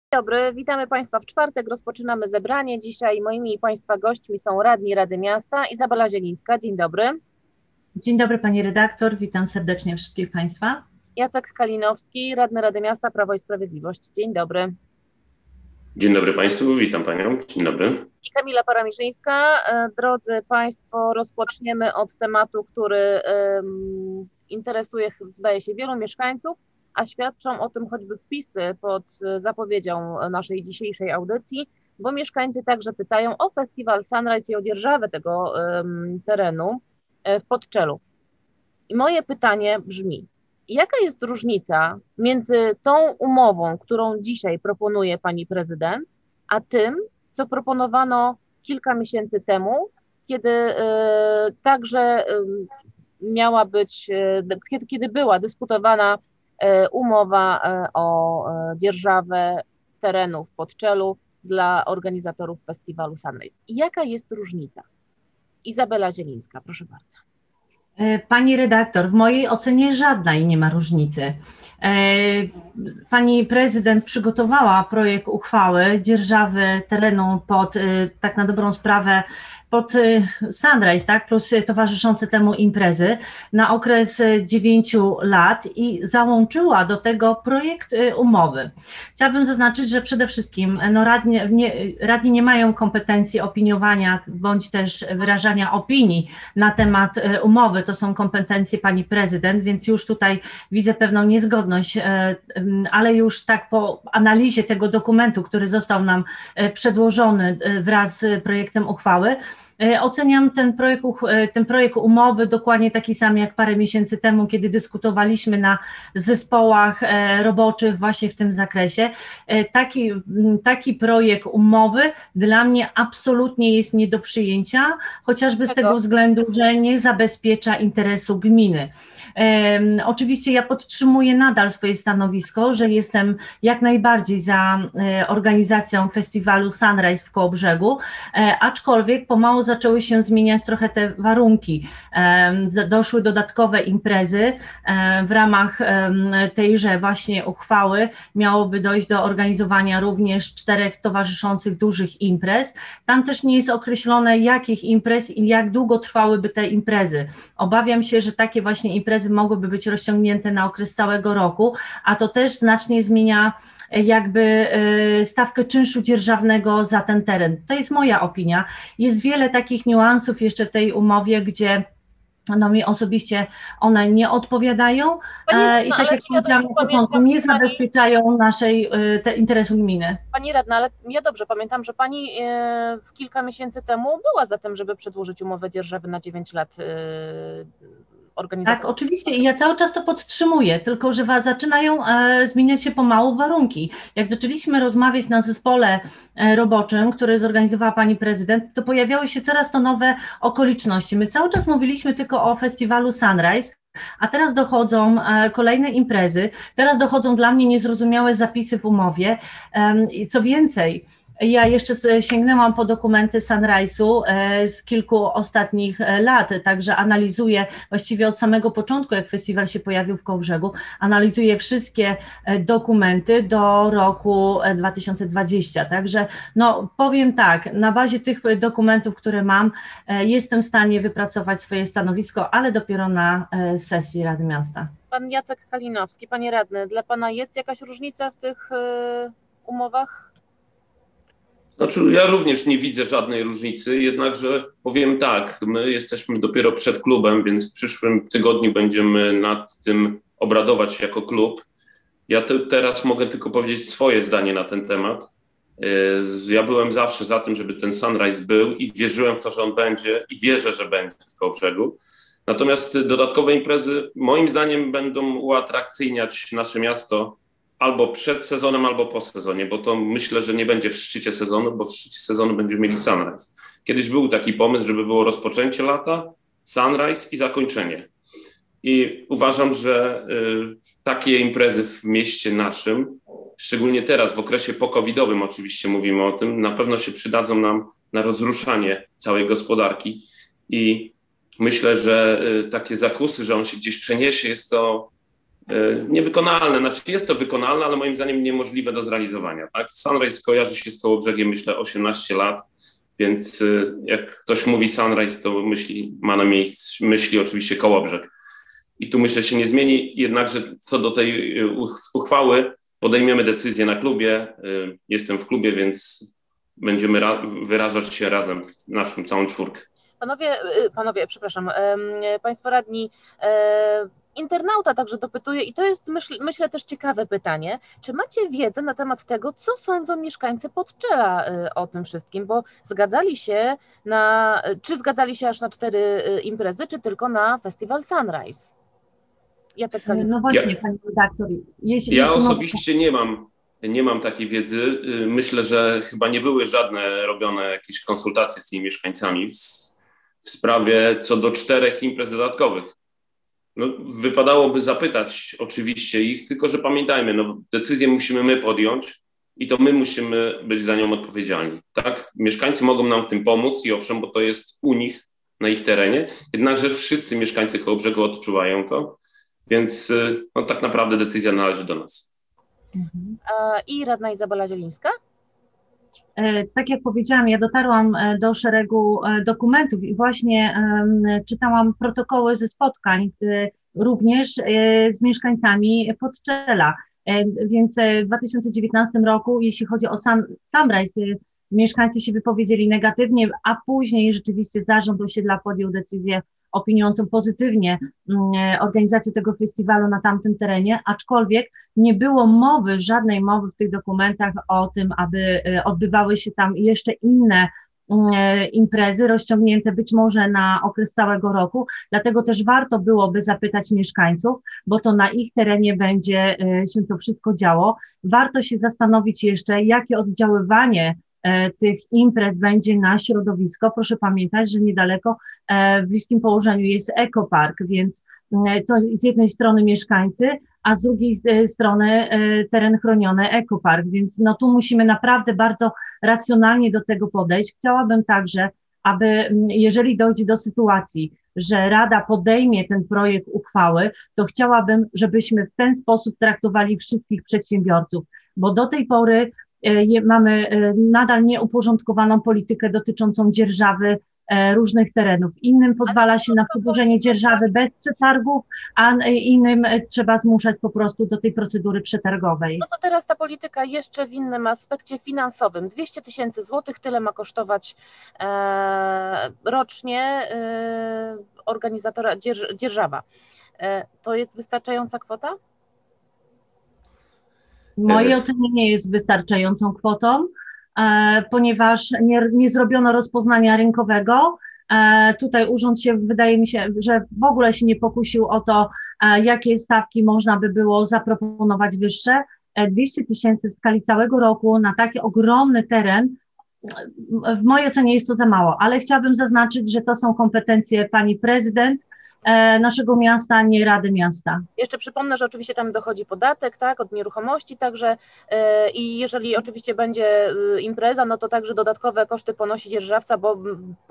Dzień dobry, witamy Państwa w czwartek, rozpoczynamy zebranie. Dzisiaj moimi i Państwa gośćmi są radni Rady Miasta Izabela Zielińska. Dzień dobry. Dzień dobry Pani redaktor, witam serdecznie wszystkich Państwa. Jacek Kalinowski, radny Rady Miasta Prawo i Sprawiedliwość. Dzień dobry. Dzień dobry Państwu, witam Panią. Dzień dobry. I Kamila Paramiżyńska. Drodzy Państwo, rozpoczniemy od tematu, który interesuje, zdaje się, wielu mieszkańców, a świadczą o tym choćby wpisy pod zapowiedzią naszej dzisiejszej audycji, bo mieszkańcy także pytają o festiwal Sunrise i o dzierżawę tego terenu w Podczelu. I moje pytanie brzmi, jaka jest różnica między tą umową, którą dzisiaj proponuje pani prezydent, a tym, co proponowano kilka miesięcy temu, kiedy także miała być, kiedy była dyskutowana umowa o dzierżawę terenu w Podczelu dla organizatorów festiwalu Sunrise. I jaka jest różnica? Izabela Zielińska, proszę bardzo. Pani redaktor, w mojej ocenie żadnej nie ma różnicy. Pani prezydent przygotowała projekt uchwały dzierżawy terenu pod, tak na dobrą sprawę, pod Sunrise, tak, plus towarzyszące temu imprezy na okres 9 lat i załączyła do tego projekt umowy. Chciałabym zaznaczyć, że przede wszystkim radni nie mają kompetencji opiniowania bądź też wyrażania opinii na temat umowy, to są kompetencje pani prezydent, więc już tutaj widzę pewną niezgodność, ale już tak po analizie tego dokumentu, który został nam przedłożony wraz z projektem uchwały, oceniam ten projekt umowy dokładnie taki sam jak parę miesięcy temu, kiedy dyskutowaliśmy na zespołach roboczych właśnie w tym zakresie. Taki projekt umowy dla mnie absolutnie jest nie do przyjęcia, chociażby z tego względu, że nie zabezpiecza interesu gminy. Oczywiście ja podtrzymuję nadal swoje stanowisko, że jestem jak najbardziej za organizacją festiwalu Sunrise w Kołobrzegu, aczkolwiek pomału zaczęły się zmieniać trochę te warunki. Doszły dodatkowe imprezy, w ramach tejże właśnie uchwały miałoby dojść do organizowania również 4 towarzyszących dużych imprez. Tam też nie jest określone, jakich imprez i jak długo trwałyby te imprezy. Obawiam się, że takie właśnie imprezy mogłyby być rozciągnięte na okres całego roku, a to też znacznie zmienia jakby stawkę czynszu dzierżawnego za ten teren. To jest moja opinia. Jest wiele takich niuansów jeszcze w tej umowie, gdzie no mi osobiście one nie odpowiadają i tak jak powiedziałam na początku, nie zabezpieczają naszej interesu gminy. Pani radna, ale ja dobrze pamiętam, że pani kilka miesięcy temu była za tym, żeby przedłużyć umowę dzierżawy na 9 lat organizatorów. Tak, oczywiście i ja cały czas to podtrzymuję, tylko że zaczynają zmieniać się pomału warunki. Jak zaczęliśmy rozmawiać na zespole roboczym, który zorganizowała pani prezydent, to pojawiały się coraz to nowe okoliczności. My cały czas mówiliśmy tylko o festiwalu Sunrise, a teraz dochodzą kolejne imprezy, teraz dochodzą dla mnie niezrozumiałe zapisy w umowie. Co więcej, ja jeszcze sięgnęłam po dokumenty Sunrise'u z kilku ostatnich lat, także analizuję właściwie od samego początku, jak festiwal się pojawił w Kołobrzegu, analizuję wszystkie dokumenty do roku 2020, także no powiem tak, na bazie tych dokumentów, które mam, jestem w stanie wypracować swoje stanowisko, ale dopiero na sesji Rady Miasta. Pan Jacek Kalinowski, panie radny, dla pana jest jakaś różnica w tych umowach? Znaczy, ja również nie widzę żadnej różnicy, jednakże powiem tak, my jesteśmy dopiero przed klubem, więc w przyszłym tygodniu będziemy nad tym obradować jako klub. Ja teraz mogę tylko powiedzieć swoje zdanie na ten temat. Ja byłem zawsze za tym, żeby ten Sunrise był i wierzyłem w to, że on będzie i wierzę, że będzie w Kołobrzegu. Natomiast dodatkowe imprezy moim zdaniem będą uatrakcyjniać nasze miasto albo przed sezonem, albo po sezonie, bo to myślę, że nie będzie w szczycie sezonu, bo w szczycie sezonu będziemy mieli Sunrise. Kiedyś był taki pomysł, żeby było rozpoczęcie lata, Sunrise i zakończenie. I uważam, że takie imprezy w mieście naszym, szczególnie teraz, w okresie po-covidowym oczywiście mówimy o tym, na pewno się przydadzą nam na rozruszanie całej gospodarki i myślę, że takie zakusy, że on się gdzieś przeniesie, jest to niewykonalne. Znaczy jest to wykonalne, ale moim zdaniem niemożliwe do zrealizowania. Tak? Sunrise kojarzy się z Kołobrzegiem, myślę, 18 lat, więc jak ktoś mówi Sunrise, to ma na myśli oczywiście Kołobrzeg. I tu myślę się nie zmieni, jednakże co do tej uchwały podejmiemy decyzję na klubie. Jestem w klubie, więc będziemy wyrażać się razem, naszą całą czwórkę. Panowie, przepraszam, Państwo radni, internauta także dopytuje i to jest myślę też ciekawe pytanie. Czy macie wiedzę na temat tego, co sądzą mieszkańcy Podczela o tym wszystkim? Bo czy zgadzali się aż na 4 imprezy, czy tylko na festiwal Sunrise? No właśnie, pani redaktor. Ja osobiście nie mam takiej wiedzy. Myślę, że chyba nie były żadne robione jakieś konsultacje z tymi mieszkańcami w sprawie co do 4 imprez dodatkowych. No, wypadałoby zapytać oczywiście ich, tylko że pamiętajmy, no, decyzję musimy my podjąć i to my musimy być za nią odpowiedzialni. Tak? Mieszkańcy mogą nam w tym pomóc i owszem, bo to jest u nich, na ich terenie, jednakże wszyscy mieszkańcy Kołobrzegu odczuwają to, więc no, tak naprawdę decyzja należy do nas. I radna Izabela Zielińska? Tak jak powiedziałam, ja dotarłam do szeregu dokumentów i właśnie czytałam protokoły ze spotkań również z mieszkańcami Podczela. Więc w 2019 roku, jeśli chodzi o Sunrise, mieszkańcy się wypowiedzieli negatywnie, a później rzeczywiście zarząd osiedla podjął decyzję opiniującą pozytywnie organizację tego festiwalu na tamtym terenie, aczkolwiek nie było żadnej mowy w tych dokumentach o tym, aby odbywały się tam jeszcze inne imprezy rozciągnięte być może na okres całego roku, dlatego też warto byłoby zapytać mieszkańców, bo to na ich terenie będzie się to wszystko działo. Warto się zastanowić jeszcze, jakie oddziaływanie tych imprez będzie na środowisko. Proszę pamiętać, że niedaleko w bliskim położeniu jest ekopark, więc to z jednej strony mieszkańcy, a z drugiej strony teren chroniony ekopark, więc no tu musimy naprawdę bardzo racjonalnie do tego podejść. Chciałabym także, aby jeżeli dojdzie do sytuacji, że Rada podejmie ten projekt uchwały, to chciałabym, żebyśmy w ten sposób traktowali wszystkich przedsiębiorców, bo do tej pory mamy nadal nieuporządkowaną politykę dotyczącą dzierżawy różnych terenów. Innym pozwala się na przedłużenie dzierżawy bez przetargów, a innym trzeba zmuszać po prostu do tej procedury przetargowej. No to teraz ta polityka jeszcze w innym aspekcie finansowym. 200 000 złotych, tyle ma kosztować rocznie organizatora dzierżawa. To jest wystarczająca kwota? W mojej ocenie nie jest wystarczającą kwotą, ponieważ nie zrobiono rozpoznania rynkowego. Tutaj urząd wydaje mi się, że w ogóle się nie pokusił o to, jakie stawki można by było zaproponować wyższe. 200 000 w skali całego roku na taki ogromny teren, w mojej ocenie jest to za mało, ale chciałabym zaznaczyć, że to są kompetencje pani prezydent naszego miasta, nie Rady Miasta. Jeszcze przypomnę, że oczywiście tam dochodzi podatek, tak, od nieruchomości, także i jeżeli oczywiście będzie impreza, no to także dodatkowe koszty ponosi dzierżawca, bo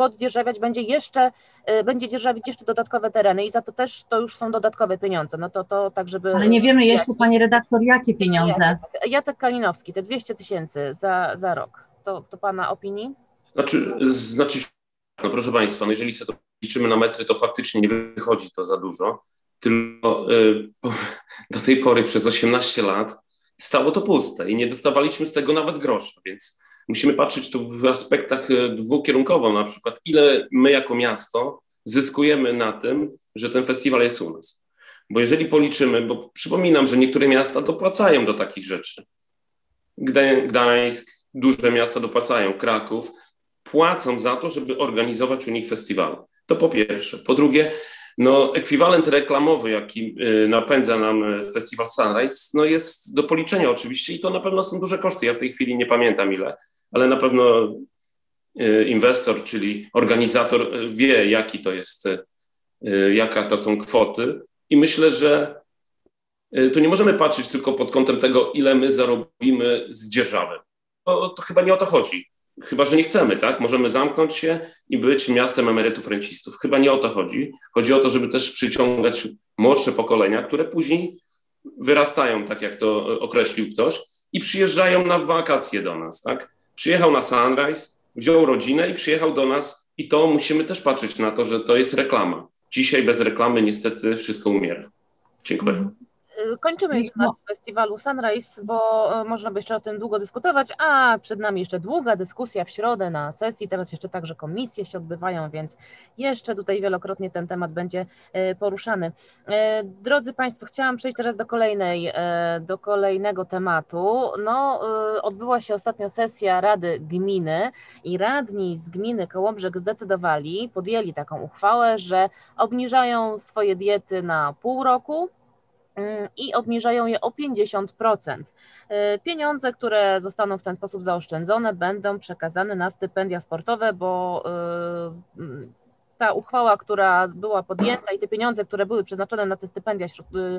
będzie dzierżawić jeszcze dodatkowe tereny i za to też to już są dodatkowe pieniądze. No to tak, żeby... Ale nie wiemy jeszcze, pani redaktor, jakie pieniądze. Jacek Kalinowski, te 200 000 za rok, to pana opinii? Znaczy, no proszę państwa, no jeżeli sobie to liczymy na metry, to faktycznie nie wychodzi to za dużo, tylko do tej pory przez 18 lat stało to puste i nie dostawaliśmy z tego nawet grosza, więc musimy patrzeć tu w aspektach dwukierunkowo, na przykład ile my jako miasto zyskujemy na tym, że ten festiwal jest u nas. Bo jeżeli policzymy, bo przypominam, że niektóre miasta dopłacają do takich rzeczy. Gdańsk, duże miasta dopłacają, Kraków, płacą za to, żeby organizować u nich festiwal. To po pierwsze. Po drugie, no ekwiwalent reklamowy, jaki napędza nam festiwal Sunrise, no jest do policzenia oczywiście i to na pewno są duże koszty. Ja w tej chwili nie pamiętam ile, ale na pewno inwestor, czyli organizator wie, jaki to jest, jaka to są kwoty i myślę, że tu nie możemy patrzeć tylko pod kątem tego, ile my zarobimy z dzierżawy. To chyba nie o to chodzi. Chyba że nie chcemy, tak? Możemy zamknąć się i być miastem emerytów, rencistów. Chyba nie o to chodzi. Chodzi o to, żeby też przyciągać młodsze pokolenia, które później wyrastają, tak jak to określił ktoś, i przyjeżdżają na wakacje do nas, tak? Przyjechał na Sunrise, wziął rodzinę i przyjechał do nas i to musimy też patrzeć na to, że to jest reklama. Dzisiaj bez reklamy niestety wszystko umiera. Dziękuję. Kończymy już temat festiwalu Sunrise, bo można by jeszcze o tym długo dyskutować, a przed nami jeszcze długa dyskusja w środę na sesji, teraz jeszcze także komisje się odbywają, więc jeszcze tutaj wielokrotnie ten temat będzie poruszany. Drodzy Państwo, chciałam przejść teraz do kolejnego tematu. No, odbyła się ostatnio sesja Rady Gminy i radni z gminy Kołobrzeg zdecydowali, podjęli taką uchwałę, że obniżają swoje diety na pół roku, i obniżają je o 50%. Pieniądze, które zostaną w ten sposób zaoszczędzone, będą przekazane na stypendia sportowe, bo ta uchwała, która była podjęta i te pieniądze, które były przeznaczone na te stypendia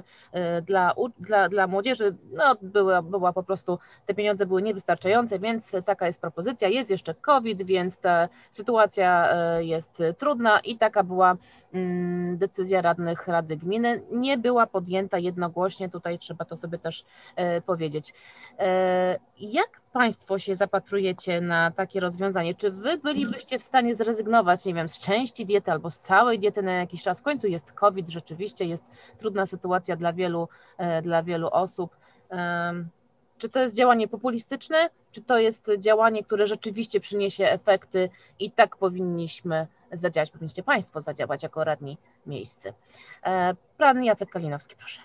dla młodzieży, no była po prostu, te pieniądze były niewystarczające, więc taka jest propozycja. Jest jeszcze COVID, więc ta sytuacja jest trudna i taka była decyzja radnych Rady Gminy. Nie była podjęta jednogłośnie, tutaj trzeba to sobie też powiedzieć. Jak Państwo się zapatrujecie na takie rozwiązanie? Czy Wy bylibyście w stanie zrezygnować, nie wiem, z części diety albo z całej diety na jakiś czas? W końcu jest COVID, rzeczywiście jest trudna sytuacja dla wielu osób. Czy to jest działanie populistyczne, czy to jest działanie, które rzeczywiście przyniesie efekty i tak powinniście Państwo zadziałać jako radni miejscy? Pan Jacek Kalinowski, proszę.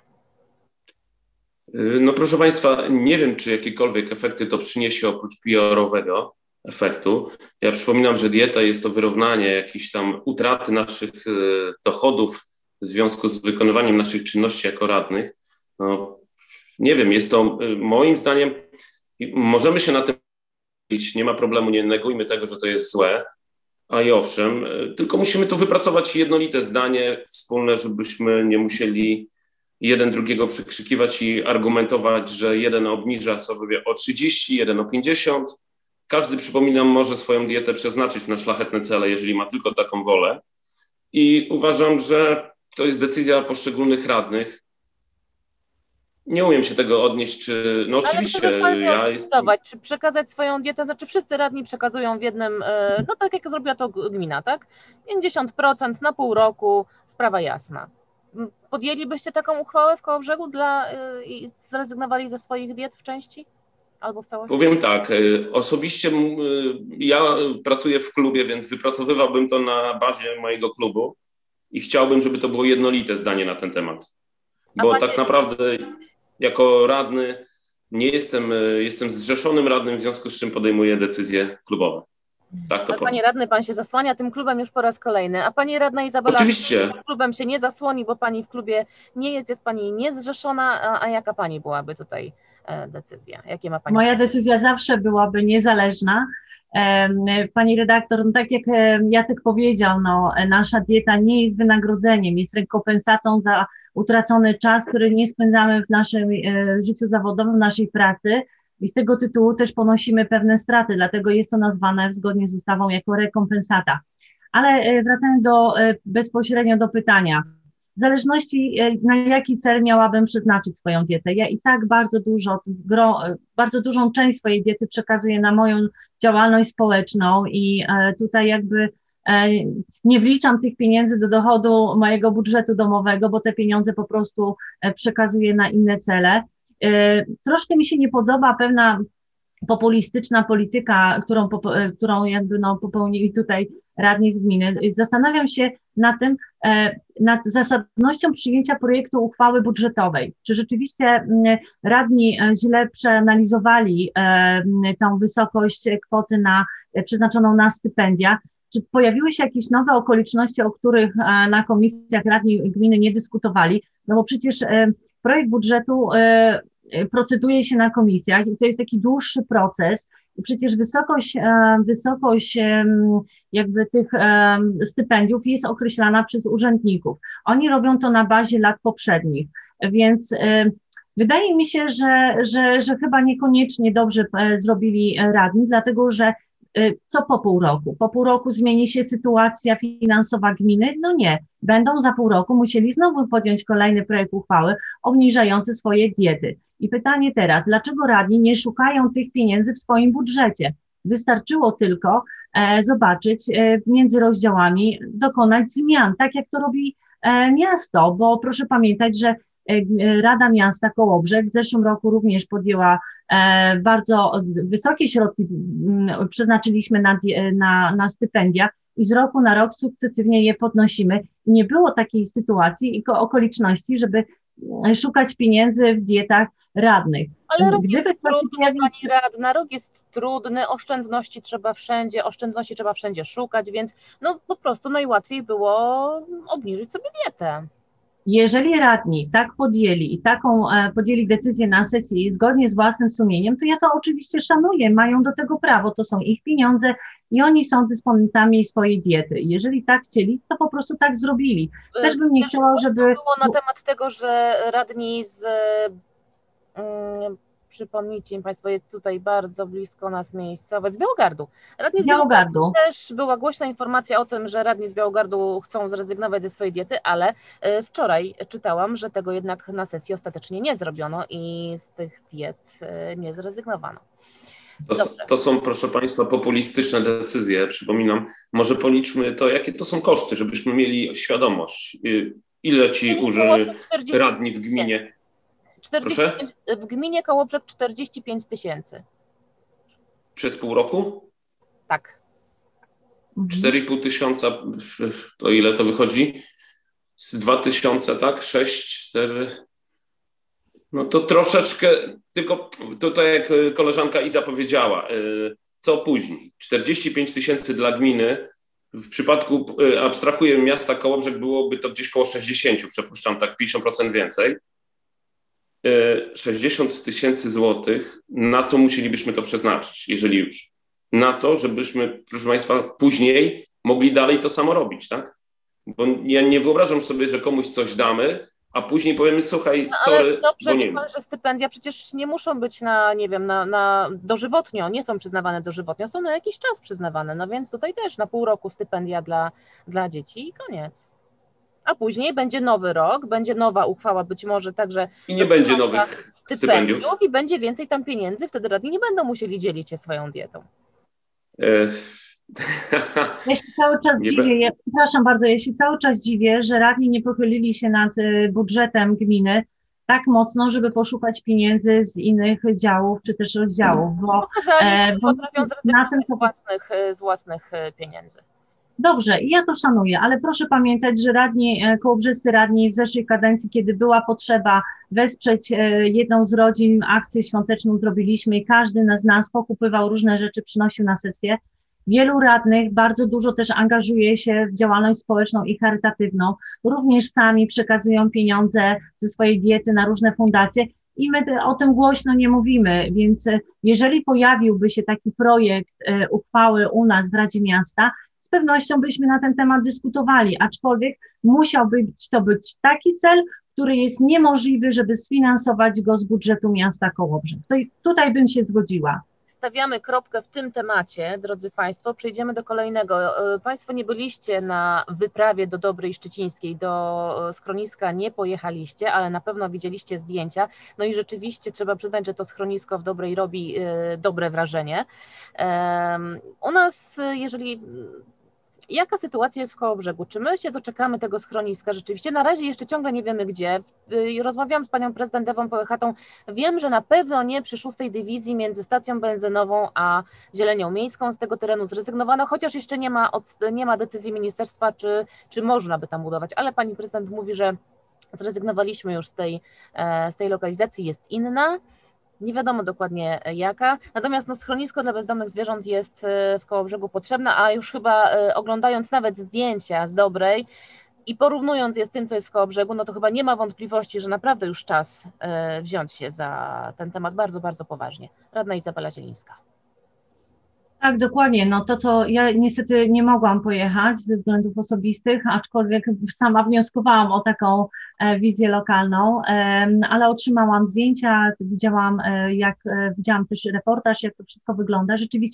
No proszę Państwa, nie wiem, czy jakiekolwiek efekty to przyniesie oprócz PR-owego efektu. Ja przypominam, że dieta jest to wyrównanie jakiejś tam utraty naszych dochodów w związku z wykonywaniem naszych czynności jako radnych. No, nie wiem, jest to moim zdaniem, możemy się na tym mówić, nie ma problemu, nie negujmy tego, że to jest złe, a i owszem, tylko musimy tu wypracować jednolite zdanie wspólne, żebyśmy nie musieli jeden drugiego przekrzykiwać i argumentować, że jeden obniża sobie o 30, jeden o 50. Każdy, przypominam, może swoją dietę przeznaczyć na szlachetne cele, jeżeli ma tylko taką wolę. I uważam, że to jest decyzja poszczególnych radnych. Nie umiem się tego odnieść, czy... No oczywiście, ja jestem... Czy przekazać swoją dietę, znaczy wszyscy radni przekazują w jednym, no tak jak zrobiła to gmina, tak? 50% na pół roku, sprawa jasna. Podjęlibyście taką uchwałę w Kołobrzegu i zrezygnowali ze swoich diet w części? Albo w całości? Powiem tak, osobiście ja pracuję w klubie, więc wypracowywałbym to na bazie mojego klubu i chciałbym, żeby to było jednolite zdanie na ten temat. Bo tak naprawdę jako radny nie jestem zrzeszonym radnym, w związku z czym podejmuję decyzje klubowe. Tak to Panie radny, pan się zasłania tym klubem już po raz kolejny, a pani radna Izabela oczywiście klubem się nie zasłoni, bo pani w klubie nie jest pani niezrzeszona, a jaka pani byłaby tutaj decyzja? Jakie ma pani? Moja decyzja zawsze byłaby niezależna. Pani redaktor, no tak jak Jacek powiedział, no, nasza dieta nie jest wynagrodzeniem, jest rekompensatą za utracony czas, który nie spędzamy w naszym życiu zawodowym, w naszej pracy i z tego tytułu też ponosimy pewne straty, dlatego jest to nazwane zgodnie z ustawą jako rekompensata. Ale wracając bezpośrednio do pytania, w zależności na jaki cel miałabym przeznaczyć swoją dietę. Ja i tak bardzo dużą część swojej diety przekazuję na moją działalność społeczną i tutaj jakby nie wliczam tych pieniędzy do dochodu mojego budżetu domowego, bo te pieniądze po prostu przekazuję na inne cele. Troszkę mi się nie podoba pewna populistyczna polityka, którą jakby popełnili tutaj radni z gminy. Zastanawiam się nad zasadnością przyjęcia projektu uchwały budżetowej. Czy rzeczywiście radni źle przeanalizowali tą wysokość kwoty przeznaczoną na stypendia? Czy pojawiły się jakieś nowe okoliczności, o których na komisjach radni gminy nie dyskutowali? No bo przecież projekt budżetu proceduje się na komisjach i to jest taki dłuższy proces i przecież wysokość jakby tych stypendiów jest określana przez urzędników. Oni robią to na bazie lat poprzednich, więc wydaje mi się, że chyba niekoniecznie dobrze zrobili radni, dlatego że Co po pół roku? Po pół roku zmieni się sytuacja finansowa gminy? No nie. Będą za pół roku musieli znowu podjąć kolejny projekt uchwały obniżający swoje diety. I pytanie teraz, dlaczego radni nie szukają tych pieniędzy w swoim budżecie? Wystarczyło tylko zobaczyć między rozdziałami, dokonać zmian, tak jak to robi miasto, bo proszę pamiętać, że Rada Miasta Kołobrzeg w zeszłym roku również podjęła bardzo wysokie środki, przeznaczyliśmy na stypendia i z roku na rok sukcesywnie je podnosimy. Nie było takiej sytuacji i okoliczności, żeby szukać pieniędzy w dietach radnych. Ale rok jest trudny, pani radna, rok jest trudny, oszczędności trzeba wszędzie szukać, więc no po prostu najłatwiej było obniżyć sobie dietę. Jeżeli radni tak podjęli i taką podjęli decyzję na sesji zgodnie z własnym sumieniem, to ja to oczywiście szanuję, mają do tego prawo, to są ich pieniądze i oni są dysponentami swojej diety. Jeżeli tak chcieli, to po prostu tak zrobili. Też bym nie chciała, żeby... Było na temat tego, że radni z... Przypomnijcie mi Państwo, jest tutaj bardzo blisko nas miejscowość z Białogardu. Radni z Białogardu też była głośna informacja o tym, że radni z Białogardu chcą zrezygnować ze swojej diety, ale wczoraj czytałam, że tego jednak na sesji ostatecznie nie zrobiono i z tych diet nie zrezygnowano. To są, proszę Państwa, populistyczne decyzje. Przypominam, może policzmy to, jakie to są koszty, żebyśmy mieli świadomość, ile ci radni w gminie... W gminie Kołobrzeg 45 000. Przez pół roku? Tak. 4,5 tysiąca, to ile to wychodzi? Z 2000, tak? 6, 4... No to troszeczkę, tylko tutaj jak koleżanka Iza powiedziała, co później? 45 000 dla gminy, w przypadku, abstrahuję, miasta Kołobrzeg byłoby to gdzieś koło 60, przypuszczam, tak 50% więcej. 60 000 złotych, na co musielibyśmy to przeznaczyć, jeżeli już? Na to, żebyśmy, proszę Państwa, później mogli dalej to samo robić, tak? Bo ja nie wyobrażam sobie, że komuś coś damy, a później powiemy, słuchaj, sorry, bo nie ma. Że stypendia przecież nie muszą być na, nie wiem, na dożywotnio, nie są przyznawane dożywotnio, są na jakiś czas przyznawane, no więc tutaj też na pół roku stypendia dla dzieci i koniec. A później będzie nowy rok, będzie nowa uchwała, być może także... I nie będzie nowych stypendiów. I będzie więcej tam pieniędzy, wtedy radni nie będą musieli dzielić się swoją dietą. Ja się cały czas dziwię, przepraszam bardzo, ja się cały czas dziwię, że radni nie pochylili się nad budżetem gminy tak mocno, żeby poszukać pieniędzy z innych działów czy też rozdziałów. Bo potrafią zrezygnować z własnych pieniędzy. Dobrze, ja to szanuję, ale proszę pamiętać, że kołobrzescy radni w zeszłej kadencji, kiedy była potrzeba wesprzeć jedną z rodzin, akcję świąteczną zrobiliśmy i każdy z nas pokupywał różne rzeczy, przynosił na sesję. Wielu radnych bardzo dużo też angażuje się w działalność społeczną i charytatywną, również sami przekazują pieniądze ze swojej diety na różne fundacje i my o tym głośno nie mówimy, więc jeżeli pojawiłby się taki projekt uchwały u nas w Radzie Miasta, z pewnością byśmy na ten temat dyskutowali, aczkolwiek musiałby to być taki cel, który jest niemożliwy, żeby sfinansować go z budżetu miasta Kołobrzeg. To tutaj bym się zgodziła. Stawiamy kropkę w tym temacie, drodzy Państwo, przejdziemy do kolejnego. Państwo nie byliście na wyprawie do Dobrej Szczecińskiej, do schroniska nie pojechaliście, ale na pewno widzieliście zdjęcia. No i rzeczywiście trzeba przyznać, że to schronisko w Dobrej robi dobre wrażenie. U nas, jaka sytuacja jest w Kołobrzegu? Czy my się doczekamy tego schroniska rzeczywiście? Na razie jeszcze ciągle nie wiemy gdzie. Rozmawiałam z panią prezydent Ewą Polechatą. Wiem, że na pewno nie przy 6. dywizji między stacją benzynową a Zielenią Miejską. Z tego terenu zrezygnowano, chociaż jeszcze nie ma decyzji ministerstwa, czy można by tam budować. Ale pani prezydent mówi, że zrezygnowaliśmy już z tej lokalizacji, jest inna. Nie wiadomo dokładnie jaka, natomiast schronisko dla bezdomnych zwierząt jest w Kołobrzegu potrzebne, a już chyba oglądając nawet zdjęcia z Dobrej i porównując je z tym, co jest w Kołobrzegu, no to chyba nie ma wątpliwości, że naprawdę już czas wziąć się za ten temat bardzo, bardzo poważnie. Radna Izabela Zielińska. Tak, dokładnie. No to, co ja niestety nie mogłam pojechać ze względów osobistych, aczkolwiek sama wnioskowałam o taką wizję lokalną, ale otrzymałam zdjęcia, widziałam też reportaż, jak to wszystko wygląda. Rzeczywiście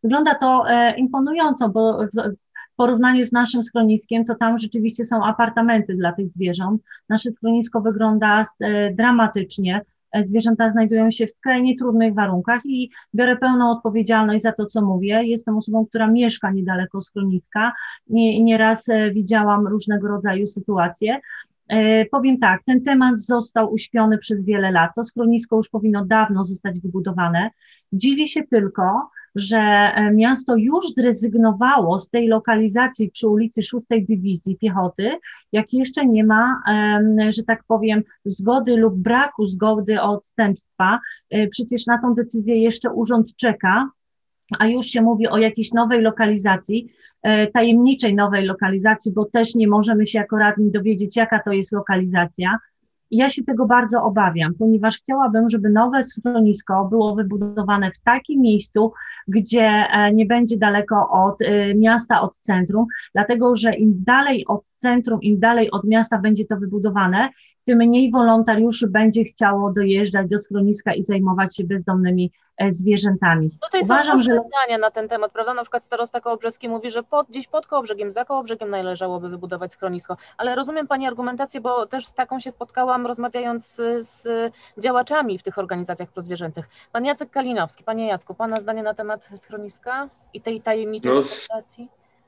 Wygląda to imponująco, bo w porównaniu z naszym schroniskiem, to tam rzeczywiście są apartamenty dla tych zwierząt. Nasze schronisko wygląda dramatycznie. Zwierzęta znajdują się w skrajnie trudnych warunkach i biorę pełną odpowiedzialność za to, co mówię. Jestem osobą, która mieszka niedaleko schroniska. Nieraz widziałam różnego rodzaju sytuacje. Powiem tak, ten temat został uśpiony przez wiele lat. To schronisko już powinno dawno zostać wybudowane. Dziwię się tylko, że miasto już zrezygnowało z tej lokalizacji przy ulicy 6 Dywizji Piechoty, jak jeszcze nie ma, że tak powiem, zgody lub braku zgody odstępstwa. Przecież na tą decyzję jeszcze urząd czeka, a już się mówi o jakiejś nowej lokalizacji, tajemniczej nowej lokalizacji, bo też nie możemy się jako radni dowiedzieć, jaka to jest lokalizacja. Ja się tego bardzo obawiam, ponieważ chciałabym, żeby nowe schronisko było wybudowane w takim miejscu, gdzie nie będzie daleko od miasta, od centrum, dlatego że im dalej od centrum, im dalej od miasta będzie to wybudowane, tym mniej wolontariuszy będzie chciało dojeżdżać do schroniska i zajmować się bezdomnymi zwierzętami. Tutaj są różne zdania na ten temat, prawda? Na przykład starosta kołobrzeski mówi, że gdzieś pod Kołobrzegiem, za Kołobrzegiem należałoby wybudować schronisko, ale rozumiem Pani argumentację, bo też z taką się spotkałam, rozmawiając z działaczami w tych organizacjach prozwierzęcych. Pan Jacek Kalinowski, Panie Jacku, Pana zdanie na temat schroniska i tej tajemniczej lokalizacji?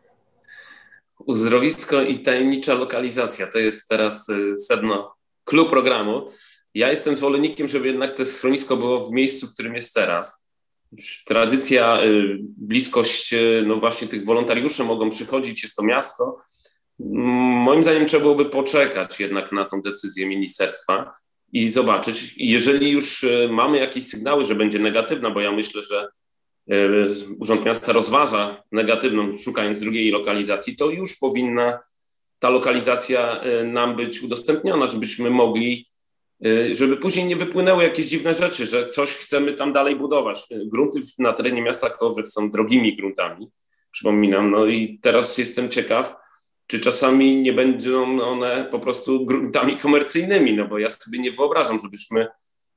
Uzdrowisko i tajemnicza lokalizacja, to jest teraz sedno clou programu. Ja jestem zwolennikiem, żeby jednak to schronisko było w miejscu, w którym jest teraz. Tradycja, bliskość, no właśnie tych wolontariuszy mogą przychodzić, jest to miasto. Moim zdaniem trzeba byłoby poczekać jednak na tą decyzję ministerstwa i zobaczyć. Jeżeli już mamy jakieś sygnały, że będzie negatywna, bo ja myślę, że Urząd Miasta rozważa negatywną, szukając drugiej lokalizacji, to już powinna ta lokalizacja nam być udostępniona, żebyśmy mogli, żeby później nie wypłynęły jakieś dziwne rzeczy, że coś chcemy tam dalej budować. Grunty na terenie miasta Kołobrzeg są drogimi gruntami, przypominam, no i teraz jestem ciekaw, czy czasami nie będą one po prostu gruntami komercyjnymi, no bo ja sobie nie wyobrażam, żebyśmy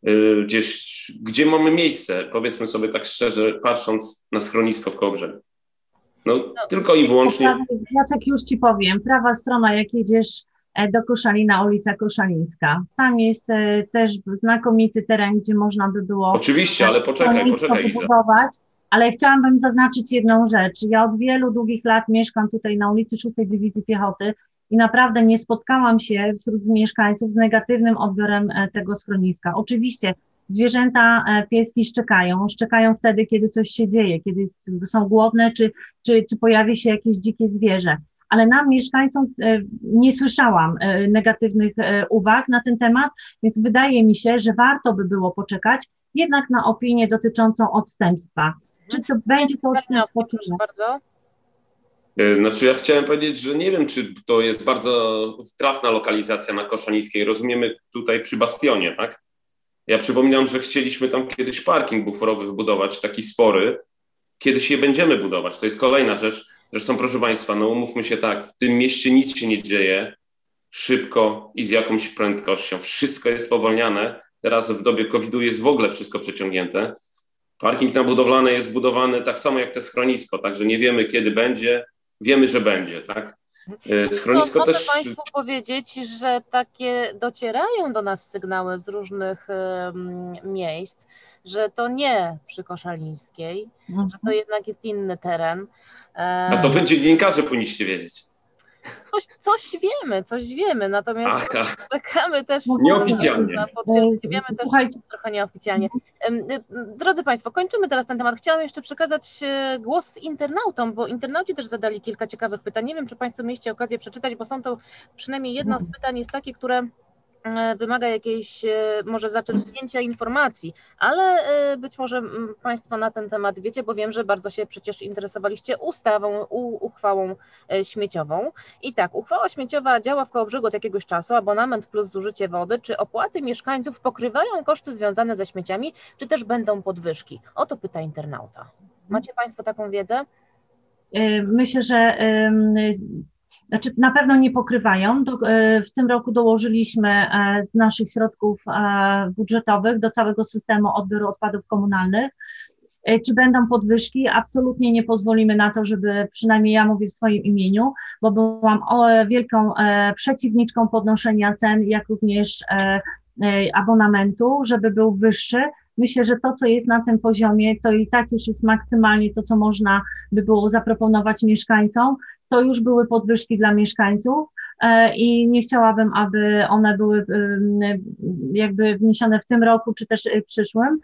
gdzie mamy miejsce, powiedzmy sobie tak szczerze, patrząc na schronisko w Kołobrzegu. No, tylko i wyłącznie. Jacek, już Ci powiem, prawa strona, jak jedziesz do Koszalina, ulica Koszalińska, tam jest też znakomity teren, gdzie można by było... Oczywiście, ale poczekaj, wybudować, ale chciałabym zaznaczyć jedną rzecz. Ja od wielu długich lat mieszkam tutaj na ulicy 6 Dywizji Piechoty i naprawdę nie spotkałam się wśród mieszkańców z negatywnym odbiorem tego schroniska. Oczywiście zwierzęta, pieski szczekają wtedy, kiedy coś się dzieje, kiedy są głodne, czy pojawi się jakieś dzikie zwierzę. Ale nam, mieszkańcom, nie słyszałam negatywnych uwag na ten temat, więc wydaje mi się, że warto by było poczekać jednak na opinię dotyczącą odstępstwa. Czy to będzie to odstępstwo, czy nie? Bardzo. Znaczy ja chciałem powiedzieć, że nie wiem, czy to jest bardzo trafna lokalizacja na Koszalińskiej. Rozumiemy tutaj przy Bastionie, tak? Ja przypominam, że chcieliśmy tam kiedyś parking buforowy wybudować, taki spory. Kiedyś je będziemy budować, to jest kolejna rzecz. Zresztą, proszę Państwa, no umówmy się tak, w tym mieście nic się nie dzieje szybko i z jakąś prędkością. Wszystko jest powolniane. Teraz w dobie COVID-u jest w ogóle wszystko przeciągnięte. Parking na budowlane jest budowany tak samo jak te schronisko, także nie wiemy, kiedy będzie. Wiemy, że będzie, tak? Schronisko mogę też... Państwu powiedzieć, że takie docierają do nas sygnały z różnych miejsc, że to nie przy Koszalińskiej, że to jednak jest inny teren. A to wy dziennikarze powinniście wiedzieć. Coś wiemy, natomiast czekamy też nieoficjalnie. na potwierdzenie. Wiemy też trochę nieoficjalnie. Drodzy Państwo, kończymy teraz ten temat. Chciałam jeszcze przekazać głos internautom, bo internauci też zadali kilka ciekawych pytań. Nie wiem, czy Państwo mieliście okazję przeczytać, bo są to przynajmniej jedno z pytań jest takie, które wymaga jakiejś może zaczerpnięcia informacji, ale być może Państwo na ten temat wiecie, bo wiem, że bardzo się przecież interesowaliście uchwałą śmieciową. I tak, uchwała śmieciowa działa w Kołobrzegu od jakiegoś czasu, abonament plus zużycie wody. Czy opłaty mieszkańców pokrywają koszty związane ze śmieciami, czy też będą podwyżki? O to pyta internauta. Macie Państwo taką wiedzę? Myślę, że znaczy na pewno nie pokrywają. W tym roku dołożyliśmy z naszych środków budżetowych do całego systemu odbioru odpadów komunalnych Czy będą podwyżki? Absolutnie nie pozwolimy na to, żeby, przynajmniej ja mówię w swoim imieniu, bo byłam wielką przeciwniczką podnoszenia cen, jak również abonamentu, żeby był wyższy. Myślę, że to, co jest na tym poziomie, to i tak już jest maksymalnie to, co można by było zaproponować mieszkańcom. To już były podwyżki dla mieszkańców i nie chciałabym, aby one były jakby wniesione w tym roku, czy też przyszłym.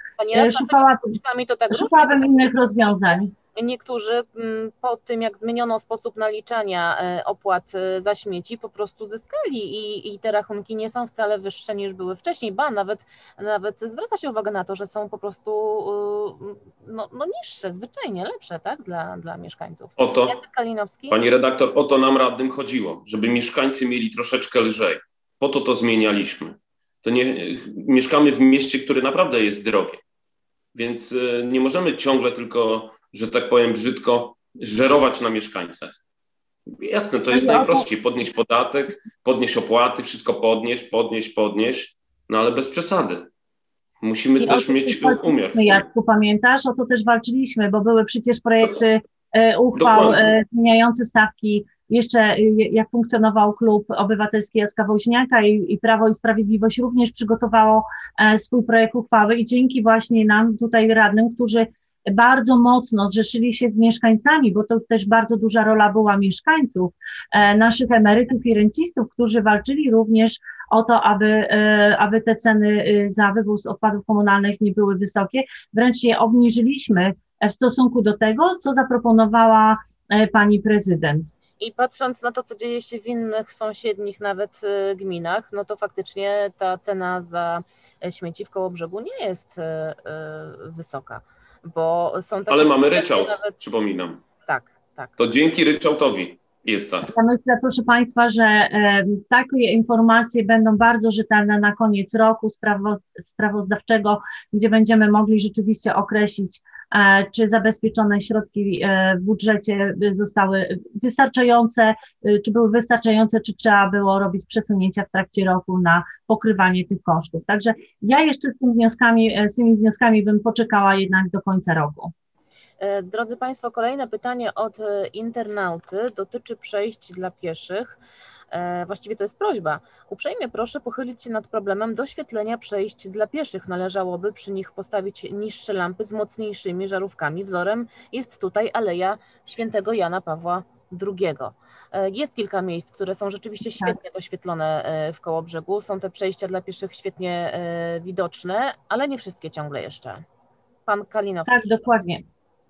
Szukałabym innych rozwiązań. Niektórzy po tym, jak zmieniono sposób naliczania opłat za śmieci, po prostu zyskali i te rachunki nie są wcale wyższe niż były wcześniej, ba, nawet zwraca się uwagę na to, że są po prostu no niższe, zwyczajnie lepsze, tak, dla mieszkańców. Oto, pani redaktor, o to nam radnym chodziło, żeby mieszkańcy mieli troszeczkę lżej. Po to zmienialiśmy. To nie, mieszkamy w mieście, które naprawdę jest drogie, więc nie możemy ciągle tylko, że tak powiem brzydko, żerować na mieszkańcach. Jasne, to jest najprościej. Podnieść podatek, podnieść opłaty, wszystko podnieść, no ale bez przesady. Musimy też mieć umiar. Jacku, pamiętasz? O to też walczyliśmy, bo były przecież projekty uchwał zmieniające stawki. Jeszcze jak funkcjonował Klub Obywatelski Jacka Woźniaka i Prawo i Sprawiedliwość również przygotowało swój projekt uchwały i dzięki właśnie nam tutaj radnym, którzy bardzo mocno zrzeszyli się z mieszkańcami, bo to też bardzo duża rola była mieszkańców, naszych emerytów i rencistów, którzy walczyli również o to, aby te ceny za wywóz odpadów komunalnych nie były wysokie. Wręcz je obniżyliśmy w stosunku do tego, co zaproponowała pani prezydent. I patrząc na to, co dzieje się w innych sąsiednich nawet gminach, no to faktycznie ta cena za śmieci w Kołobrzegu nie jest wysoka. Bo są takie. Ale mamy ryczałt, przypominam. Tak. To dzięki ryczałtowi jest tak. Ja myślę, proszę Państwa, że takie informacje będą bardzo rzetelne na koniec roku sprawozdawczego, gdzie będziemy mogli rzeczywiście określić, czy zabezpieczone środki w budżecie zostały wystarczające, czy były wystarczające, czy trzeba było robić przesunięcia w trakcie roku na pokrywanie tych kosztów. Także ja jeszcze z tymi wnioskami bym poczekała jednak do końca roku. Drodzy Państwo, kolejne pytanie od internauty dotyczy przejść dla pieszych. Właściwie to jest prośba. Uprzejmie proszę pochylić się nad problemem doświetlenia przejść dla pieszych. Należałoby przy nich postawić niższe lampy z mocniejszymi żarówkami. Wzorem jest tutaj Aleja Świętego Jana Pawła II. Jest kilka miejsc, które są rzeczywiście świetnie doświetlone w Kołobrzegu. Są te przejścia dla pieszych świetnie widoczne, ale nie wszystkie ciągle jeszcze. Pan Kalinowski. Tak, dokładnie.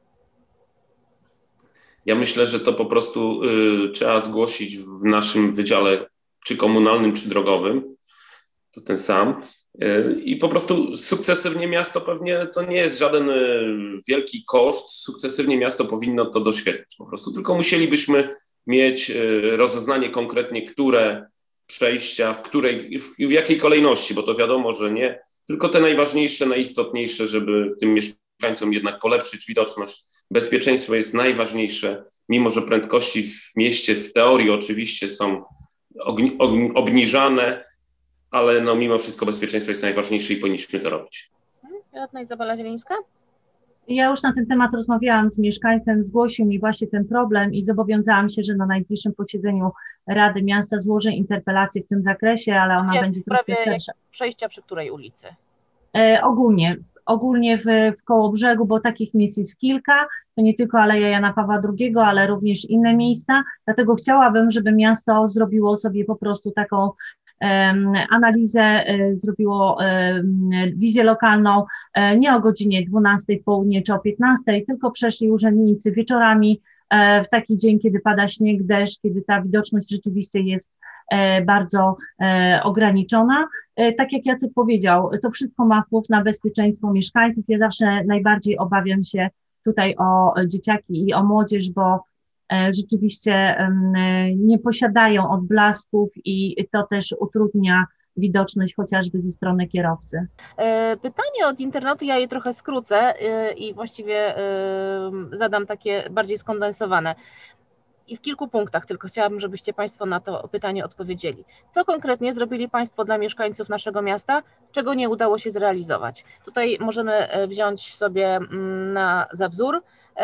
Ja myślę, że to po prostu trzeba zgłosić w naszym wydziale, czy komunalnym, czy drogowym, to ten sam. I po prostu sukcesywnie miasto pewnie to nie jest żaden wielki koszt, sukcesywnie miasto powinno to doświetlać po prostu. Tylko musielibyśmy mieć rozeznanie konkretnie, które przejścia, w jakiej kolejności, bo to wiadomo, że nie, tylko te najważniejsze, najistotniejsze, żeby tym mieszkańcom jednak polepszyć widoczność. Bezpieczeństwo jest najważniejsze, mimo że prędkości w mieście w teorii oczywiście są obniżane, ale no mimo wszystko bezpieczeństwo jest najważniejsze i powinniśmy to robić. Radna Izabela Zielińska? Ja już na ten temat rozmawiałam z mieszkańcem, zgłosił mi właśnie ten problem i zobowiązałam się, że na najbliższym posiedzeniu Rady Miasta złożę interpelację w tym zakresie, ale ona będzie troszkę szersza. Przejścia przy której ulicy? Ogólnie w Kołobrzegu, bo takich miejsc jest kilka, to nie tylko Aleja Jana Pawła II, ale również inne miejsca, dlatego chciałabym, żeby miasto zrobiło sobie po prostu taką analizę, zrobiło wizję lokalną, nie o godzinie 12 w południe czy o 15, tylko przeszli urzędnicy wieczorami, w taki dzień, kiedy pada śnieg, deszcz, kiedy ta widoczność rzeczywiście jest bardzo ograniczona. Tak jak Jacek powiedział, to wszystko ma wpływ na bezpieczeństwo mieszkańców. Ja zawsze najbardziej obawiam się tutaj o dzieciaki i o młodzież, bo rzeczywiście nie posiadają odblasków i to też utrudnia widoczność chociażby ze strony kierowcy. Pytanie od internauty, ja je trochę skrócę i właściwie zadam takie bardziej skondensowane. I w kilku punktach tylko chciałabym, żebyście Państwo na to pytanie odpowiedzieli. Co konkretnie zrobili Państwo dla mieszkańców naszego miasta, czego nie udało się zrealizować? Tutaj możemy wziąć sobie za wzór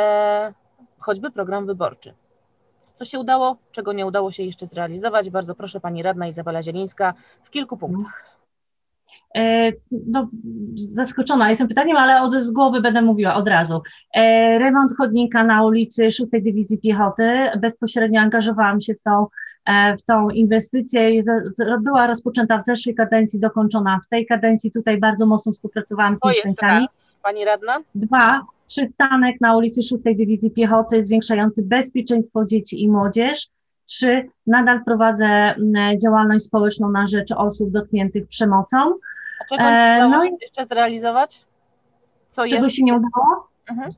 choćby program wyborczy. Co się udało, czego nie udało się jeszcze zrealizować? Bardzo proszę, Pani Radna Izabela Zielińska w kilku punktach. No, zaskoczona jestem pytaniem, ale z głowy będę mówiła od razu. Remont chodnika na ulicy 6 Dywizji Piechoty. Bezpośrednio angażowałam się w tą inwestycję. Była rozpoczęta w zeszłej kadencji, dokończona w tej kadencji. Tutaj bardzo mocno współpracowałam z mieszkańcami. Pani Radna? 2. Przystanek na ulicy 6 Dywizji Piechoty zwiększający bezpieczeństwo dzieci i młodzież. 3. Nadal prowadzę działalność społeczną na rzecz osób dotkniętych przemocą. A czego nie udało się jeszcze zrealizować? Czego się nie udało?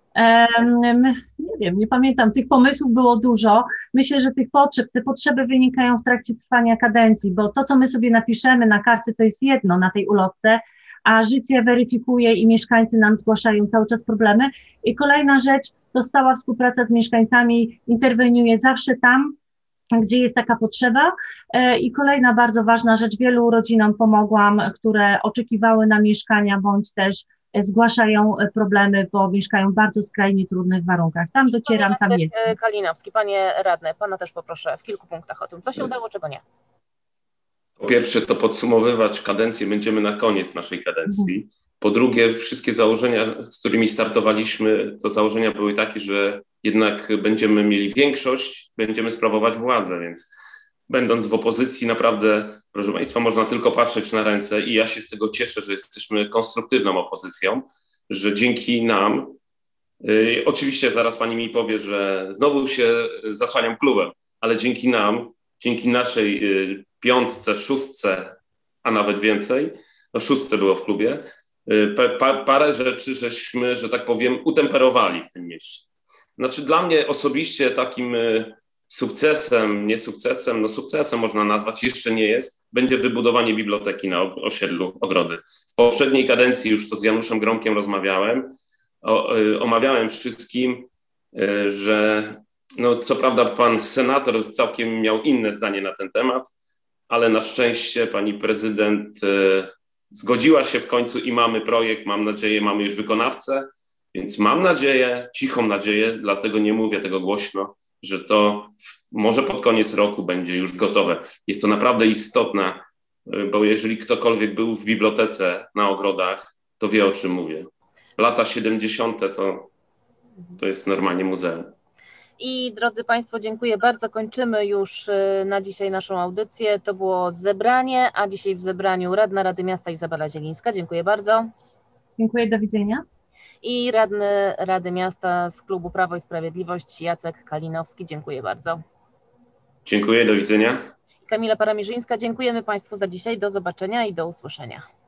Nie wiem, nie pamiętam. Tych pomysłów było dużo. Myślę, że te potrzeby wynikają w trakcie trwania kadencji, bo to, co my sobie napiszemy na kartce, to jest jedno na tej ulotce, a życie weryfikuje i mieszkańcy nam zgłaszają cały czas problemy. I kolejna rzecz to stała współpraca z mieszkańcami, interweniuję zawsze tam, gdzie jest taka potrzeba. I kolejna bardzo ważna rzecz, wielu rodzinom pomogłam, które oczekiwały na mieszkania, bądź też zgłaszają problemy, bo mieszkają w bardzo skrajnie trudnych warunkach. Tam docieram, tam jest. Kalinowski, Panie Radny, Pana też poproszę w kilku punktach o tym, co się udało, czego nie. Po pierwsze, to podsumowywać kadencję będziemy na koniec naszej kadencji. Po drugie, wszystkie założenia, z którymi startowaliśmy, to założenia były takie, że jednak będziemy mieli większość, będziemy sprawować władzę, więc będąc w opozycji naprawdę, proszę Państwa, można tylko patrzeć na ręce i ja się z tego cieszę, że jesteśmy konstruktywną opozycją, że dzięki nam, oczywiście zaraz Pani mi powie, że znowu się zasłaniam klubem, ale dzięki nam, dzięki naszej piątce, szóstce, a nawet więcej, no szóstce było w klubie, parę rzeczy żeśmy, że tak powiem, utemperowali w tym mieście. Znaczy dla mnie osobiście takim sukcesem, nie sukcesem, no sukcesem można nazwać, jeszcze nie jest, będzie wybudowanie biblioteki na osiedlu Ogrody. W poprzedniej kadencji już to z Januszem Gromkiem rozmawiałem, omawiałem wszystkim, że no co prawda pan senator całkiem miał inne zdanie na ten temat, ale na szczęście pani prezydent zgodziła się w końcu i mamy projekt, mam nadzieję, mamy już wykonawcę, więc mam nadzieję, cichą nadzieję, dlatego nie mówię tego głośno, że to może pod koniec roku będzie już gotowe. Jest to naprawdę istotne, bo jeżeli ktokolwiek był w bibliotece na Ogrodach, to wie, o czym mówię. Lata 70. to jest normalnie muzeum. I drodzy Państwo, dziękuję bardzo. Kończymy już na dzisiaj naszą audycję. To było zebranie, a dzisiaj w zebraniu radna Rady Miasta Izabela Zielińska. Dziękuję bardzo. Dziękuję, do widzenia. I radny Rady Miasta z klubu Prawo i Sprawiedliwość Jacek Kalinowski. Dziękuję bardzo. Dziękuję, do widzenia. Kamila Paramirzyńska, dziękujemy Państwu za dzisiaj. Do zobaczenia i do usłyszenia.